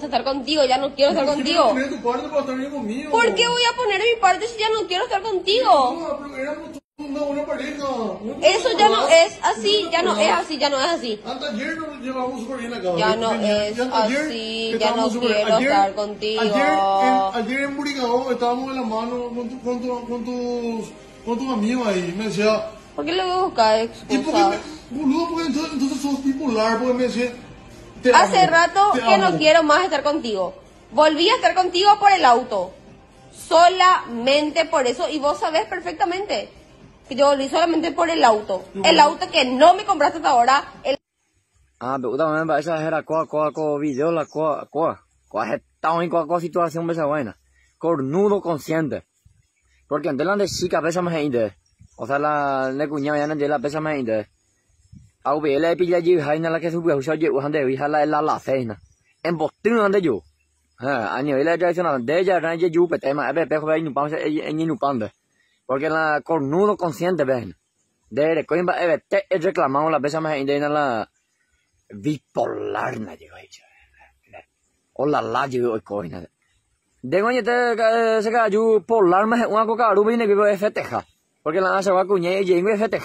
estar contigo, ya no quiero estar contigo. Poner tu parte para estar bien conmigo. ¿Por qué voy a poner mi parte si ya no quiero estar contigo? No, pero éramos una pareja. Eso ya no es así, ya no es así, ya no es así. Hasta ayer nos llevamos súper bien acá. Ya no es así, ya no quiero estar contigo. Ayer en Burigao estábamos de la mano con tus amigos ahí. Me decía... ¿Por qué le voy a buscar excusas? Boludo, porque entonces sos bipolar, porque me decía... Hace rato que no quiero más estar contigo. Volví a estar contigo por el auto. Solamente por eso. Y vos sabés perfectamente que yo volví solamente por el auto. El auto que no me compraste hasta ahora. Pero también para esa era co video la co estaba en situación de esa vaina. Cornudo consciente. Porque antes la de chica pesa más inde. O sea la cuñada ya no de la pesa más inde. Au về lại bây giờ hay là cái số biểu sao chịu hắn để vì hắn lại là thế nè em bột tương anh đấy dù anh nhớ lại đây xem nào để ra ra dù phải tại mà bé bé không phải nhung băng sẽ anh nhung băng đấy porque la cornudo consciente ven de coi ba te reclamamos la pesa más inde là bipolar nè chứ vậy o la chứ ôi coi nè de coi như thế cái cái dù polar mà hoa có cả đúng này cái phải tệ porque la sao có nhảy gì cũng phải tệ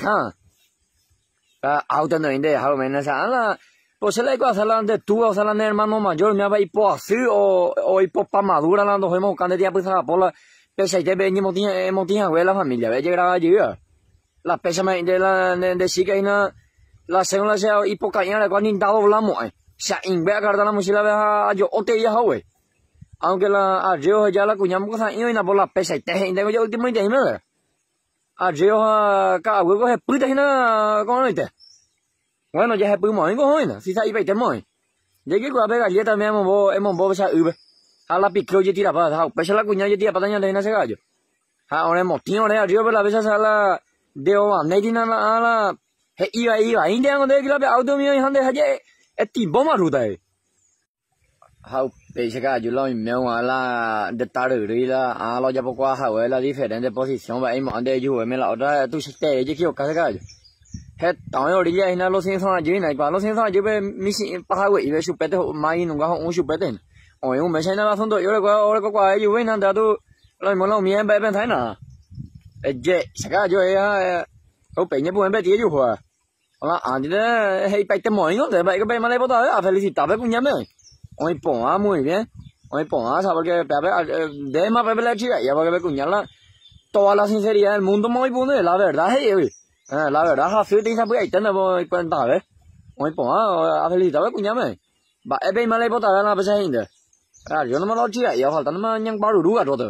auto no inde how men esa la pues se le cosa la de tú o sea la hermano mayor me va hipo así o hipo pa madura la nos hemos cande dia pues por la pesa de venimos tiene la familia ve llegar allí la pesa me de la de sí que la segunda sea hipo caña la cuando intentado hablamos se inve a cargar la mochila de yo o te ya güey aunque la arreo ya la cuñamos cosa y na por la pesa y te inde yo último inde me arreo ka huevo se puta hina con este bueno ya se pudimos en cojones si sai te moi de que qua pega galleta me hemos bo esa ube a la picro yo tira para pesa la cuña yo tira para dañar de ese gallo ahora hemos tío le arreo por la pesa sala de o ne dina la he iba india de que la auto mío y hande haje es tipo más ruta how pesa gallo lo mío a la de tarde la lo ya poco a la diferente posición va hemos ande yo me la otra tú te yo quiero casi gallo hết tao rồi đi vậy nó xin xong dưới này và nó xin xong dưới bên mi xin ba quỷ về chụp bete mai nung cái không chụp bete ôi ông mấy xem nó xong rồi rồi có quay dưới bên đó tôi rồi một lần miếng bên thấy nè dễ sẽ cái dưới ông bé nhớ buồn bé tíaอยู่หัวlà thì đó hay bay tới mỏi nó để vậy cái bay mà lấy bao giờ à phải thì tập với cũng nhắm rồi ôi bỏ á mùi nhé ôi bỏ á sao cái bé bé để mà bé bé lấy chi vậy và cái bé cũng nhắm là toda la sinceridad del mundo muy bueno la verdad es la verdad ha phiếu tính sao bữa ấy真的不笨蛋嘞我帮啊菲利达个娘们把一杯马来包打那不是很的有那么老几也好但他妈娘包入啊做的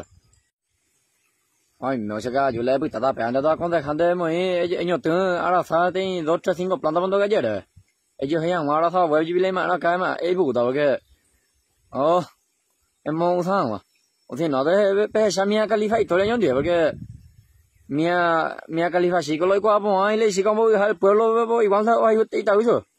没有这个就来不打别的到刚才看的么有等阿拉啥等都这cinco planta不个的就很像阿拉啥我就来嘛那干嘛不到个没上嘛我听到的被下面个理发头来用的porque Mia Khalifa sí que lo igual pues ahí le sí como el pueblo igual está ahí está eso